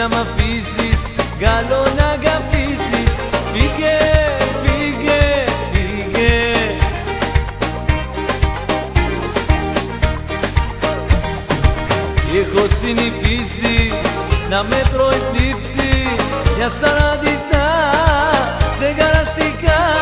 να μ' αφήσεις, καλό να αγαπήσεις. Φύγε, φύγε, φύγε. Έχω συνηθίσει να με προεκλείψεις, μια σαραντισά σε γαραστικά.